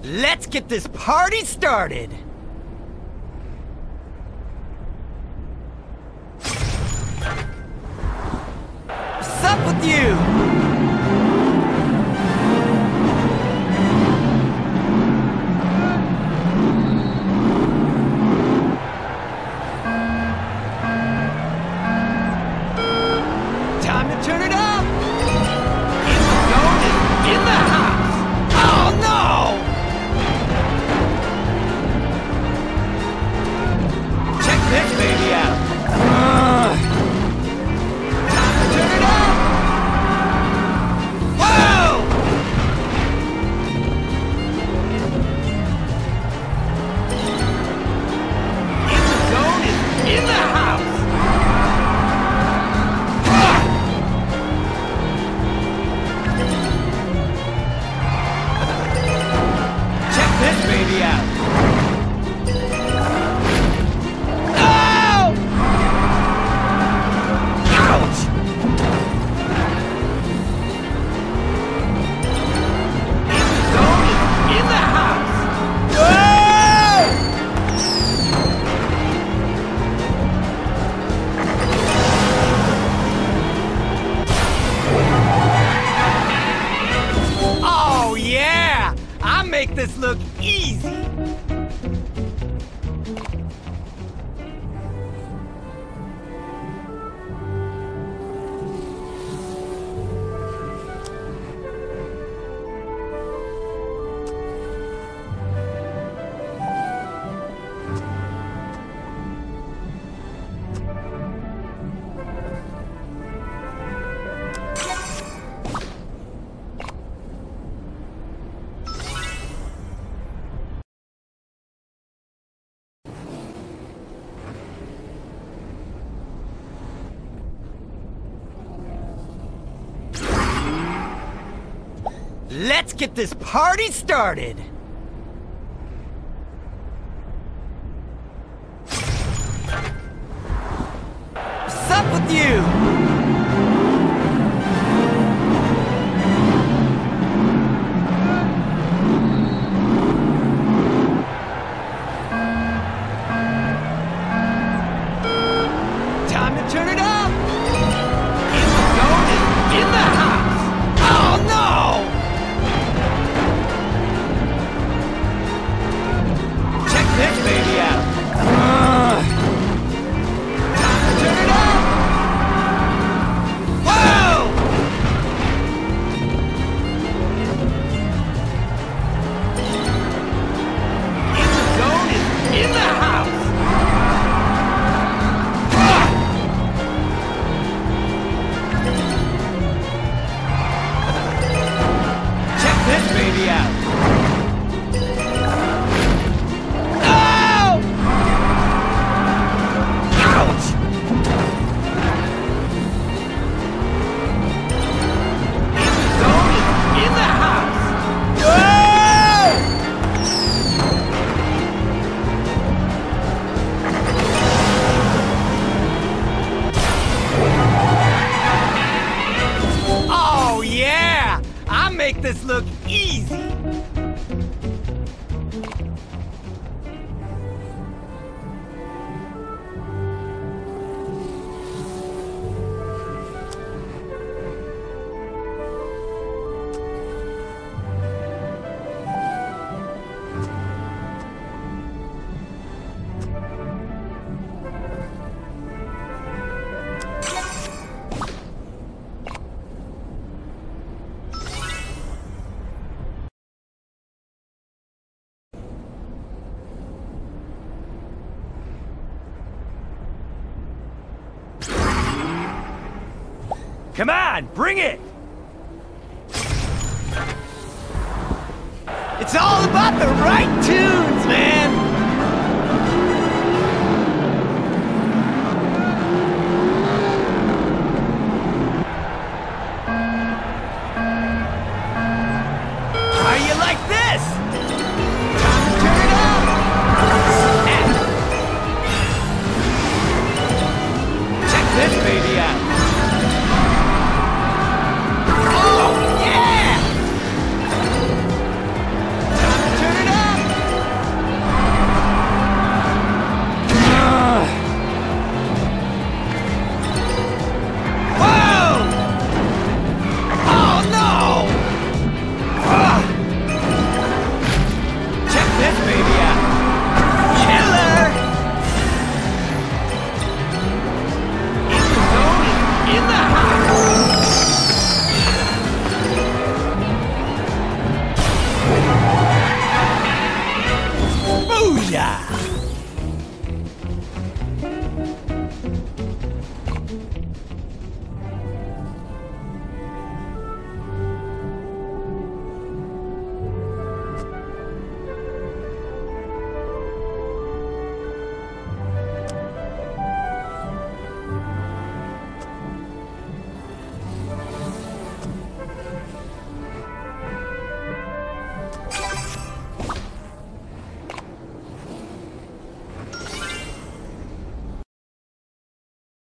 Let's get this party started! What's up with you? Time to turn it up! In the house! Oh no! Check this baby out! Time to turn it up! Whoa! In the zone is in the house! This baby out. Oh! Ouch! In the zone is in the house. Whoa! Oh yeah! I make this look easy! Let's get this party started! What's up with you? Time to turn it up! In the zone is in the house! Oh no! This baby out. Time to turn it up. Whoa! In the zone is in the house. Check this baby out. Make this look easy! Come on, bring it! It's all about the right tunes, man! How you like this? Time to turn it up! Check this baby out!